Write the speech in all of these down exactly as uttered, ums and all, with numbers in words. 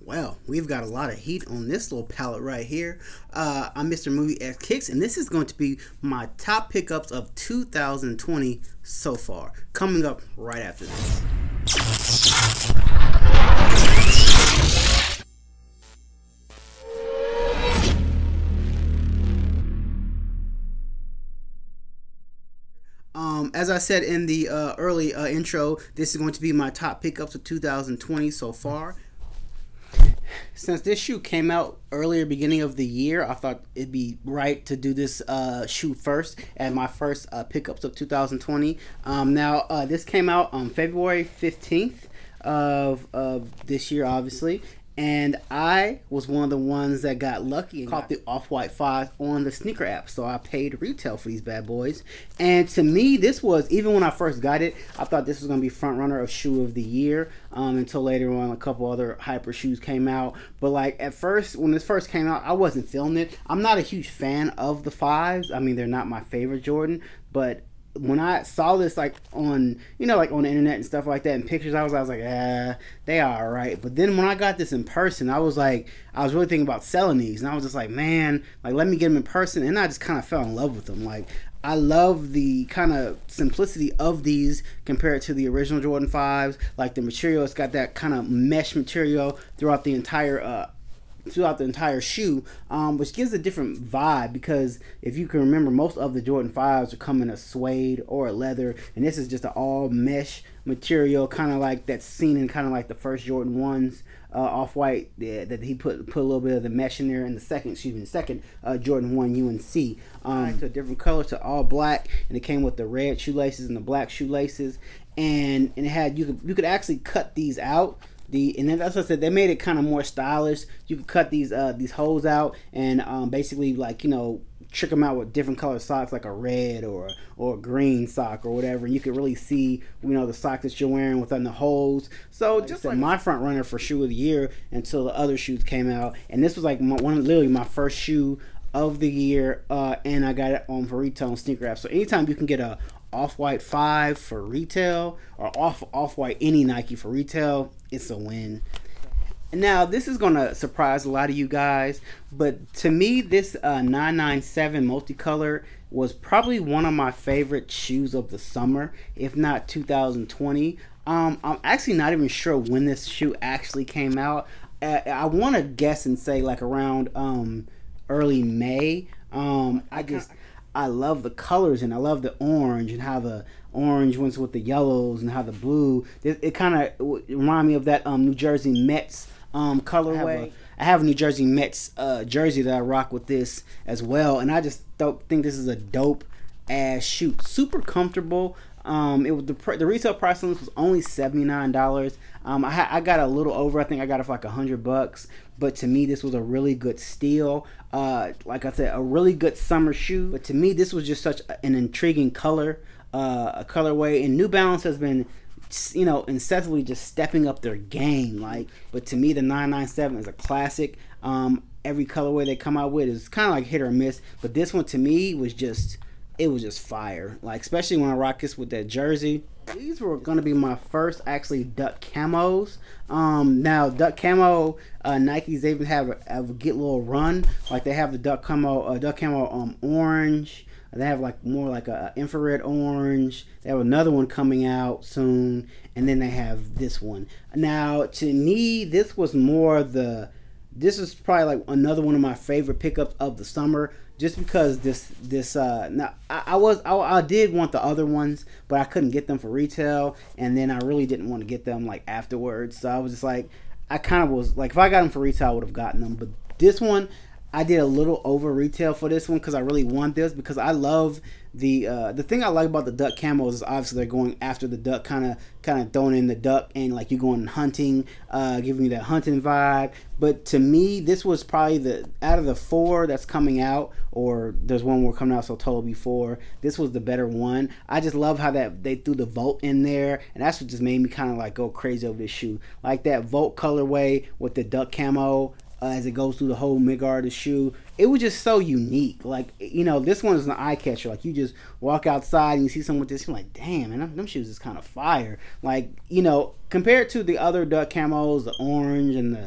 Well, we've got a lot of heat on this little palette right here. Uh, I'm Mister Movie X Kicks, and this is going to be my top pickups of two thousand twenty so far. Coming up right after this. Um, as I said in the uh, early uh, intro, this is going to be my top pickups of two thousand twenty so far. Since this shoe came out earlier beginning of the year, I thought it'd be right to do this uh, shoe first at my first uh, pickups of two thousand twenty. Um, now, uh, this came out on February fifteenth of, of this year, obviously. And I was one of the ones that got lucky and caught the Off-White five on the sneaker app. So I paid retail for these bad boys. And to me, this was, even when I first got it, I thought this was going to be front runner of shoe of the year. Um, until later on, a couple other hyper shoes came out. But like at first, when this first came out, I wasn't feeling it. I'm not a huge fan of the fives. I mean, they're not my favorite Jordan. But when I saw this like on, you know, like on the internet and stuff like that and pictures, I was, I was like, ah, they are alright. But then when I got this in person, I was like, I was really thinking about selling these. And I was just like, man, like, let me get them in person. And I just kind of fell in love with them. Like, I love the kind of simplicity of these compared to the original Jordan fives. Like the material, it's got that kind of mesh material throughout the entire uh, throughout the entire shoe, um, which gives a different vibe, because if you can remember, most of the Jordan fives are come in a suede or a leather, and this is just an all mesh material, kind of like that's seen in kind of like the first Jordan ones, uh, Off-White, yeah, that he put put a little bit of the mesh in there in the second, excuse me, the second uh, Jordan one U N C. Um, to a different color, to all black, and it came with the red shoelaces and the black shoelaces, and and it had, you could you could actually cut these out. The, and then that's what I said, they made it kind of more stylish. You could cut these uh, these holes out and um, basically, like, you know, trick them out with different colored socks, like a red or or a green sock or whatever. And you could really see, you know, the sock that you're wearing within the holes. So like just like my front runner for shoe of the year until the other shoes came out. And this was like my, one literally my first shoe of the year, uh, and I got it on for retail on Sneaker App. So anytime you can get a Off-White five for retail, or off Off-White any Nike for retail, it's a win. Now this is gonna surprise a lot of you guys, but to me this uh, nine nine seven multicolor was probably one of my favorite shoes of the summer, if not two thousand twenty. um, I'm actually not even sure when this shoe actually came out. uh, I want to guess and say like around um, early May. um, I just I love the colors, and I love the orange and how the orange went with the yellows and how the blue. It, it kind of remind me of that um, New Jersey Mets um, colorway. I have, a, I have a New Jersey Mets uh, jersey that I rock with this as well, and I just don't think this is a dope ass shoe. Super comfortable. Um, it was the the retail price on this was only seventy-nine dollars. Um, I I got a little over. I think I got it for like a hundred bucks. But to me, this was a really good steal. Uh, like I said, a really good summer shoe. But to me, this was just such an intriguing color, uh, a colorway. And New Balance has been, you know, incessantly just stepping up their game. Like, but to me, the nine nine seven is a classic. Um, every colorway they come out with is kind of like hit or miss. But this one to me was just, it was just fire. Like, especially when I rock this with that jersey. These were going to be my first actually duck camos. Um, now duck camo, uh, Nikes, they even have a, have a get little run. Like they have the duck camo, uh, duck camo um, orange. They have like more like a, a infrared orange. They have another one coming out soon, and then they have this one. Now to me, this was more the. This is probably like another one of my favorite pickups of the summer, just because this this uh now I, I was I, I did want the other ones, but I couldn't get them for retail, and then I really didn't want to get them like afterwards. So I was just like, I kind of was like, if I got them for retail, I would have gotten them. But this one, I did a little over retail for this one because I really want this, because I love the uh, the thing I like about the duck camos is obviously they're going after the duck, kind of kind of throwing in the duck, and like you're going hunting, uh, giving you that hunting vibe. But to me, this was probably the out of the four that's coming out, or there's one more coming out, so total before, this was the better one. I just love how that they threw the Volt in there, and that's what just made me kind of like go crazy over this shoe. Like that Volt colorway with the duck camo. Uh, as it goes through the whole midguard of the shoe, it was just so unique. Like, you know, this one is an eye catcher. Like, you just walk outside and you see someone with this, you're like, damn, man, them, them shoes is kind of fire. Like, you know, compared to the other duck camos, the orange and the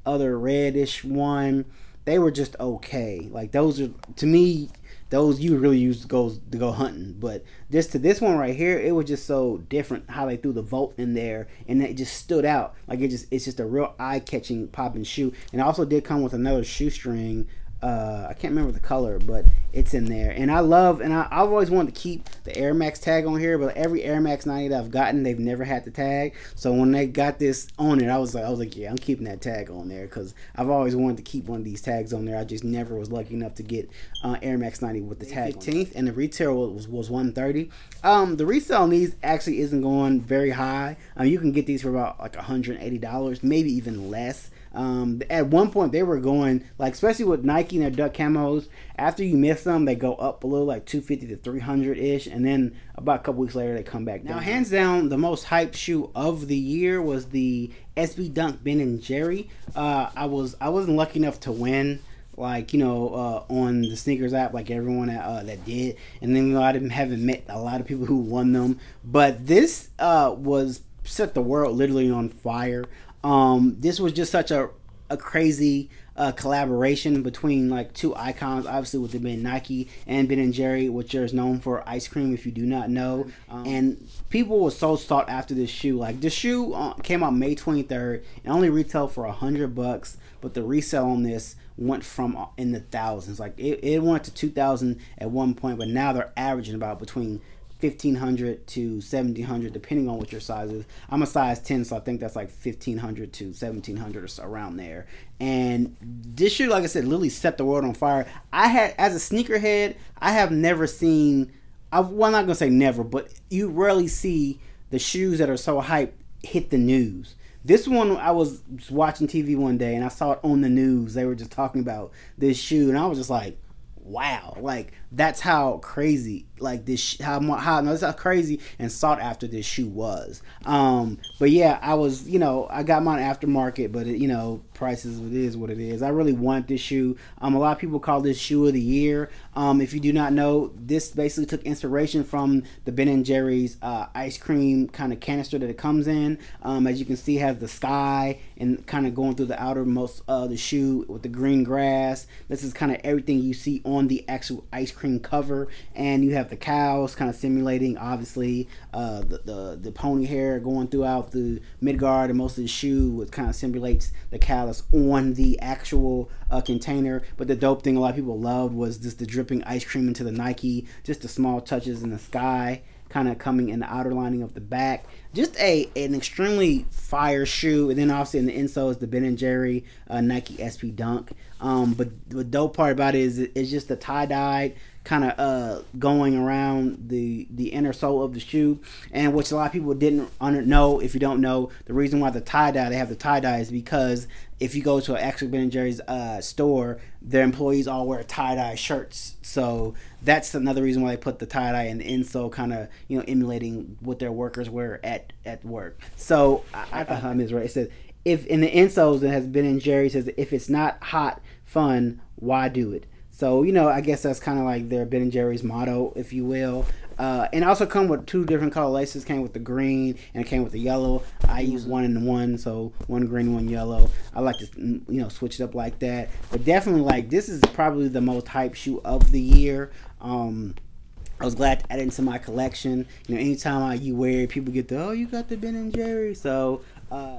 other reddish one. They were just okay. Like those are to me. Those you really use to go to go hunting, but this to this one right here, it was just so different how they threw the Volt in there, and it just stood out. Like it just it's just a real eye catching popping shoe, and it also did come with another shoestring. Uh, I can't remember the color, but it's in there. And I love, and I, I've always wanted to keep the Air Max tag on here, but every Air Max ninety that I've gotten, they've never had the tag. So when they got this on it, I was like, I was like, yeah, I'm keeping that tag on there because I've always wanted to keep one of these tags on there. I just never was lucky enough to get uh, Air Max ninety with the tag. fifteenth, and the retail was was one thirty. Um, the resale on these actually isn't going very high. Um, you can get these for about like one hundred eighty dollars, maybe even less. Um, at one point they were going like, especially with Nike and their duck camos, after you miss them they go up a little, like two fifty to three hundred ish, and then about a couple weeks later they come back down. Now hands down the most hyped shoe of the year was the S B Dunk Ben and Jerry. uh, I was I wasn't lucky enough to win, like, you know, uh, on the sneakers app like everyone that, uh, that did, and then, you know, I didn't haven't met a lot of people who won them, but this uh, was set the world literally on fire. Um, this was just such a, a crazy uh, collaboration between like two icons, obviously with it being Nike and Ben and Jerry, which is known for ice cream if you do not know. Um, and people were so sought after this shoe. Like the shoe uh, came out May twenty-third and only retailed for a hundred bucks, but the resale on this went from uh, in the thousands. Like it, it went to two thousand at one point, but now they're averaging about between fifteen hundred to seventeen hundred depending on what your size is. I'm a size ten, so I think that's like fifteen hundred to seventeen hundred or so, around there. And this shoe, like I said, literally set the world on fire. I had, as a sneakerhead, I have never seen, I, well, I'm not gonna say never, but you rarely see the shoes that are so hyped hit the news. This one, I was watching T V one day and I saw it on the news. They were just talking about this shoe and I was just like, wow, like that's how crazy, like this, how how no, that's how crazy and sought after this shoe was. Um, but yeah, I was, you know, I got mine aftermarket, but it, you know, prices, it is what it is. I really want this shoe. Um, a lot of people call this shoe of the year. Um, if you do not know, this basically took inspiration from the Ben and Jerry's uh, ice cream kind of canister that it comes in. Um, as you can see, it has the sky and kind of going through the outermost of uh, the shoe with the green grass. This is kind of everything you see on the actual ice cream cover, and you have the cows kind of simulating, obviously, uh, the, the the pony hair going throughout the midguard and most of the shoe, which kind of simulates the cow that's on the actual uh, container. But the dope thing a lot of people loved was just the dripping ice cream into the Nike, just the small touches in the sky kind of coming in the outer lining of the back. Just a an extremely fire shoe. And then obviously in the insole is the Ben and Jerry uh, Nike S P Dunk. Um, but the dope part about it is it's just the tie-dyed kind of uh, going around the the inner sole of the shoe, and which a lot of people didn't know. If you don't know, the reason why the tie-dye, they have the tie-dye, is because if you go to an actual Ben and Jerry's uh, store, their employees all wear tie-dye shirts. So that's another reason why they put the tie-dye in the insole, kind of, you know, emulating what their workers wear at, at work. So I, I thought hum is right. It says, if in the insoles it has Ben and Jerry, says, if it's not hot fun, why do it? So, you know, I guess that's kind of like their Ben and Jerry's motto, if you will. Uh, and also come with two different color laces. Came with the green and it came with the yellow. I use one and one, so one green, one yellow. I like to, you know, switch it up like that. But definitely, like, this is probably the most hype shoe of the year. Um, I was glad to add it into my collection. You know, anytime I, you wear it, people get the, oh, you got the Ben and Jerry. So, uh,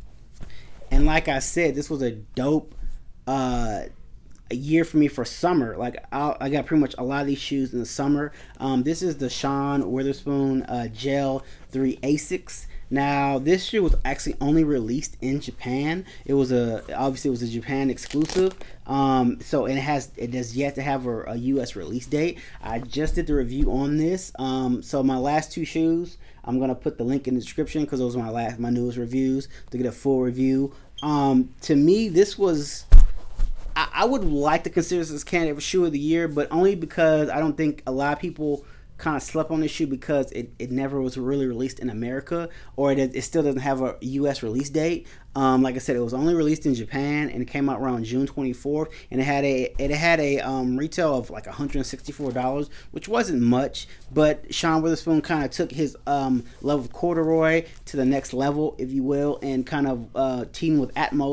and like I said, this was a dope uh, a year for me for summer. Like I, I got pretty much a lot of these shoes in the summer. Um, this is the Sean Witherspoon uh, Gel three Asics. Now this shoe was actually only released in Japan. It was a obviously it was a Japan exclusive. Um, so it has it has yet to have a, a U S release date. I just did the review on this. Um, so my last two shoes, I'm gonna put the link in the description because those are my last my newest reviews to get a full review. Um, to me, this was. I would like to consider this as candidate for shoe of the year, but only because I don't think a lot of people kind of slept on this shoe because it, it never was really released in America, or it, it still doesn't have a U S release date. Um, like I said, it was only released in Japan and it came out around June twenty-fourth, and it had a it had a um, retail of like one hundred sixty-four dollars, which wasn't much, but Sean Witherspoon kind of took his um, love of corduroy to the next level, if you will, and kind of uh, teamed with Atmos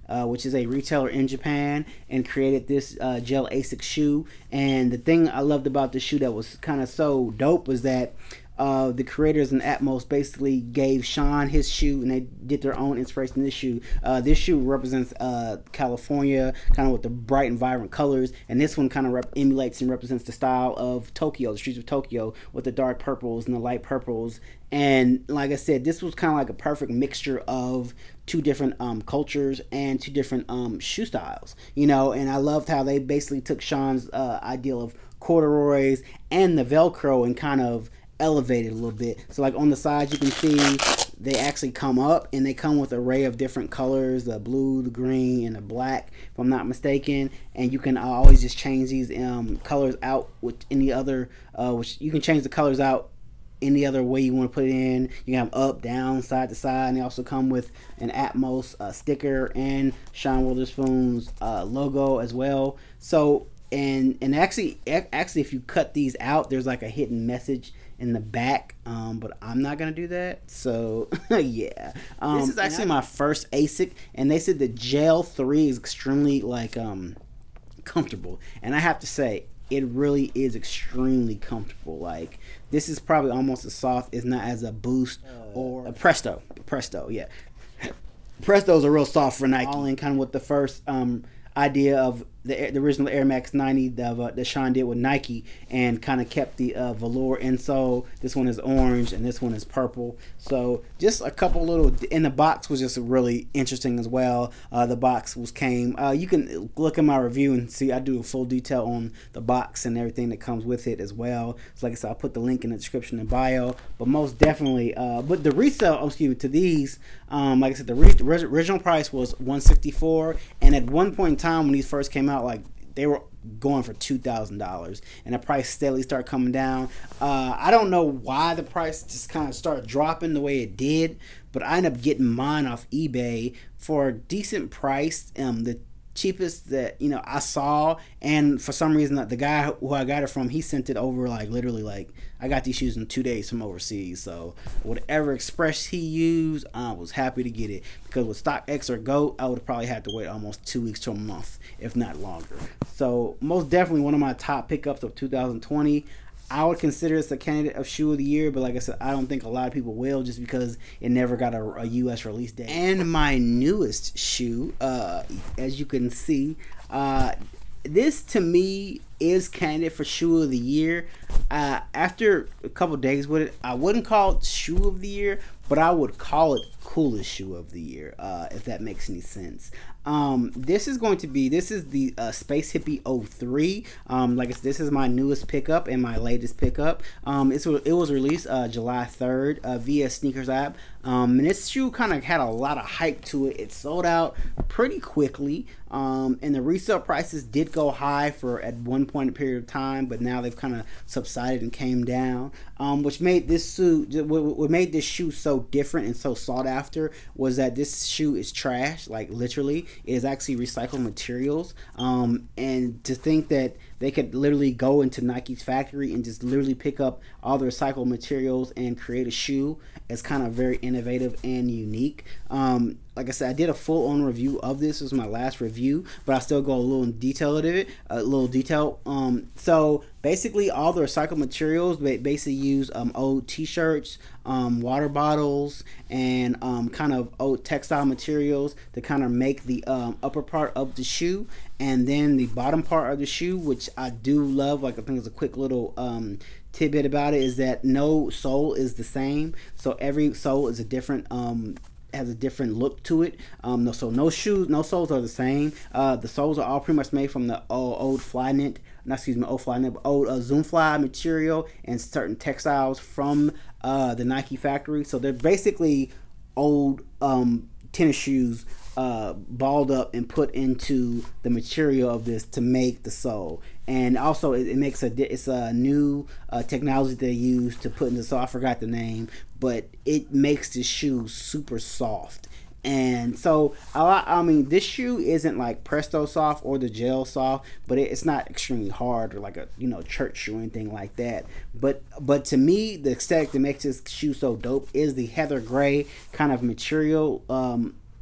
uh, which is a retailer in Japan, and created this uh, gel Asics shoe. And the thing I loved about the shoe that was kind of so dope was that Uh, the creators in Atmos basically gave Sean his shoe, and they did their own inspiration in this shoe. Uh, this shoe represents uh, California, kind of with the bright and vibrant colors, and this one kind of rep- emulates and represents the style of Tokyo, the streets of Tokyo, with the dark purples and the light purples. And like I said, this was kind of like a perfect mixture of two different um, cultures and two different um, shoe styles, you know. And I loved how they basically took Sean's uh, ideal of corduroys and the Velcro and kind of elevated a little bit. So like on the sides you can see they actually come up, and they come with an array of different colors, the blue, the green, and the black, if I'm not mistaken. And you can uh, always just change these um, colors out with any other uh, which you can change the colors out any other way you want to put it in. You can have up, down, side to side, and they also come with an Atmos uh, sticker and Sean Wotherspoon's uh, logo as well. So and and actually actually if you cut these out, there's like a hidden message in the back, um, but I'm not gonna do that. So yeah, um, this is actually my first Asic, and they said the Gel three is extremely like um, comfortable, and I have to say it really is extremely comfortable. Like this is probably almost as soft, if not as a Boost uh, or a Presto. Presto, yeah. Prestos are real soft for Nike. All in kind of with the first um, idea of the, the original Air Max ninety that, uh, that Sean did with Nike, and kind of kept the uh, velour insole. This one is orange and this one is purple. So just a couple little, in the box was just really interesting as well. Uh, the box was came, uh, you can look at my review and see I do a full detail on the box and everything that comes with it as well. So like I said, I'll put the link in the description and bio, but most definitely, uh, but the resale, oh, excuse me, to these, um, like I said, the re original price was one sixty-four, and at one point in time when these first came out, like they were going for two thousand dollars, and the price steadily started coming down. uh, I don't know why the price just kind of started dropping the way it did, but I ended up getting mine off eBay for a decent price, um, the cheapest that you know I saw. And for some reason the guy who I got it from, he sent it over like literally like I got these shoes in two days from overseas. So whatever express he used, I was happy to get it, because with StockX or GOAT I would probably have to wait almost two weeks to a month, if not longer. So most definitely one of my top pickups of two thousand twenty. I would consider this a candidate of shoe of the year, but like I said, I don't think a lot of people will, just because it never got a, a U S release date. And my newest shoe, uh, as you can see, uh, this to me is candidate for shoe of the year. Uh, after a couple days with it, I wouldn't call it shoe of the year, but I would call it coolest shoe of the year, uh, if that makes any sense. Um, this is going to be, this is the uh, Space Hippie oh three. Um, like I said, this is my newest pickup and my latest pickup. Um, it's, it was released uh, July third uh, via Sneakers app. Um, and this shoe kind of had a lot of hype to it. It sold out pretty quickly. Um, and the resale prices did go high for at one point in a period of time, but now they've kind of subsided and came down. Um, which made this shoe, what made this shoe so different and so sought after was that this shoe is trash, like literally. It is actually recycled materials. Um, and to think that they could literally go into Nike's factory and just literally pick up all the recycled materials and create a shoe is kind of very innovative and unique. Um, like I said, I did a full-on review of this. This was my last review, but I still go a little in detail of it, a little detail. Um, so basically, all the recycled materials, they basically use um, old T-shirts, um, water bottles, and um, kind of old textile materials to kind of make the um, upper part of the shoe, and then the bottom part of the shoe, which I do love. Like I think it's a quick little um, tidbit about it, is that no sole is the same. So every sole is a different. Um, has a different look to it. Um, no, so no shoes, no soles are the same. Uh, the soles are all pretty much made from the old, old Flyknit, not excuse me, old Flyknit, but old uh, Zoomfly material and certain textiles from uh, the Nike factory. So they're basically old um, tennis shoes uh, balled up and put into the material of this to make the sole. And also it, it makes a it's a new uh, technology they use to put in the sole. I forgot the name, but it makes this shoe super soft. And so I, I mean, this shoe isn't like Presto soft or the Gel soft, but it, it's not extremely hard or like a you know church shoe or anything like that. But but to me, the aesthetic that makes this shoe so dope is the heather gray kind of material. Um,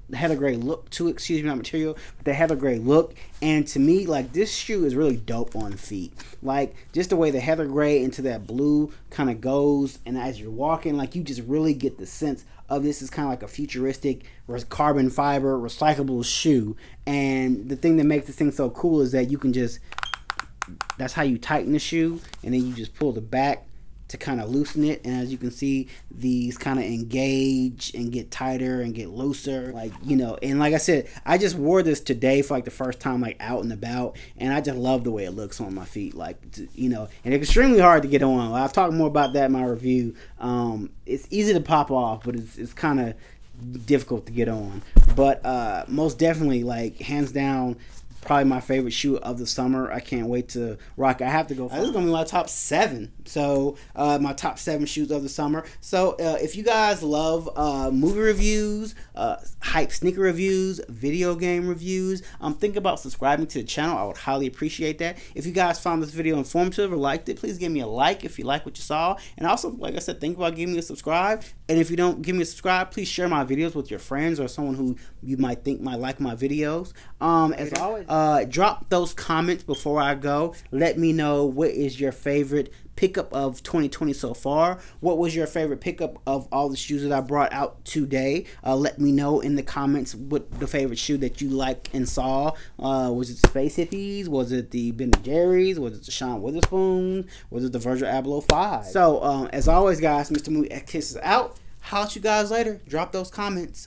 the heather gray look to it, excuse me, not material, but the heather gray look. And to me, like, this shoe is really dope on feet. Like, just the way the heather gray into that blue kind of goes, and as you're walking, like, you just really get the sense of this is kind of like a futuristic carbon fiber recyclable shoe. And the thing that makes this thing so cool is that you can just, that's how you tighten the shoe, and then you just pull the back to kind of loosen it. And as you can see, these kind of engage and get tighter and get looser, like, you know. And like I said, I just wore this today for like the first time, like out and about, and I just love the way it looks on my feet, like, you know. And it's extremely hard to get on. I've talked more about that in my review. Um, it's easy to pop off, but it's, it's kind of difficult to get on. But uh, most definitely, like, hands down, probably my favorite shoe of the summer. I can't wait to rock. I have to go. Uh, this is gonna be my top seven. So uh, my top seven shoes of the summer. So uh, if you guys love uh, movie reviews, uh, hype sneaker reviews, video game reviews, um, think about subscribing to the channel. I would highly appreciate that. If you guys found this video informative or liked it, please give me a like if you like what you saw. And also, like I said, think about giving me a subscribe. And if you don't give me a subscribe, please share my videos with your friends or someone who you might think might like my videos. Um, as always, uh, drop those comments before I go. Let me know what is your favorite pickup of twenty twenty so far. What was your favorite pickup of all the shoes that I brought out today? Uh, let me know in the comments what the favorite shoe that you like and saw. Uh, was it Space Hippies? Was it the Ben and Jerry's? Was it the Sean Witherspoon? Was it the Virgil Abloh five? So, um, as always, guys, Mister Movie Kisses out. Holla at you guys later. Drop those comments.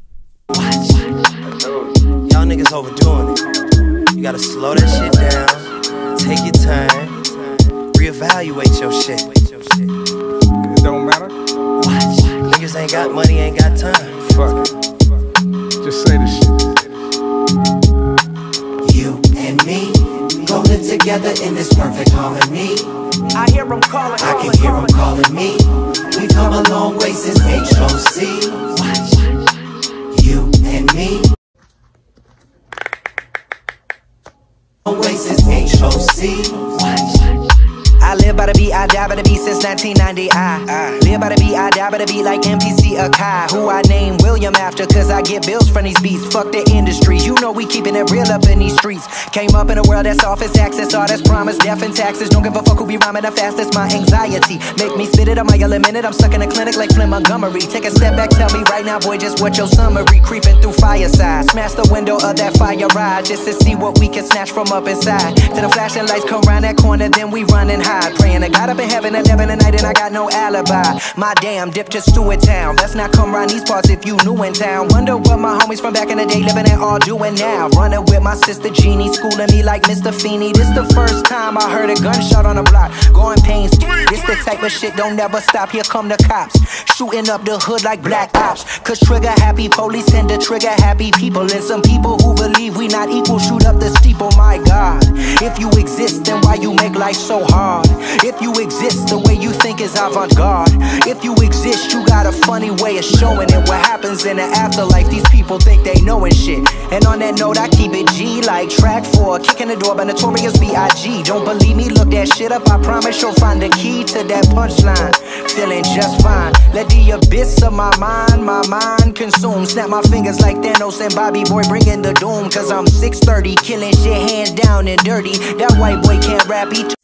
Y'all niggas overdoing it. You gotta slow that shit down. Take your time. Reevaluate your shit. It don't matter. Niggas ain't got money, ain't got time. Fuck it. Just say the shit. You and me, rolling together in this perfect harmony. I hear them calling. I can hear them calling me. We've come a long way since H O C. You and me. Long way since H O C. I live by the beat, I die by the beat since nineteen ninety. I, I live by the beat, I die by the beat like M P C Akai, who I name William after, cause I get bills from these beats. Fuck the industry, you know we keeping it real up in these streets. Came up in a world that's office access, all that's promised, death and taxes. Don't give a fuck who be rhyming the fastest, my anxiety make me spit it a mile a minute. I'm stuck in a clinic like Flynn Montgomery. Take a step back, tell me right now, boy, just what your summary. Creeping through fireside, smash the window of that fire ride, just to see what we can snatch from up inside. Till the flashing lights come round that corner, then we run and hide. Praying to God up in heaven at eleven at night and I got no alibi. My damn dip just to a town. Let's not come round these parts if you new in town. Wonder what my homies from back in the day living and all doing now. Running with my sister Jeannie, schooling me like Mister Feeney. This the first time I heard a gunshot on the block. Going pains. This the type of shit don't never stop. Here come the cops, shooting up the hood like black ops. Cause trigger happy police tend to trigger happy people. And some people who believe we not equal shoot up the steeple. My God, if you exist, then why you make life so hard? If you exist, the way you think is avant-garde. If you exist, you got a funny way of showing it. What happens in the afterlife, these people think they knowin' shit. And on that note, I keep it G like track four, kicking the door by Notorious B I G Don't believe me, look that shit up, I promise you'll find the key to that punchline. Feeling just fine, let the abyss of my mind, my mind consume. Snap my fingers like Thanos and Bobby Boy bringing the doom. Cause I'm six thirty, killing shit hands down and dirty. That white boy can't rap, he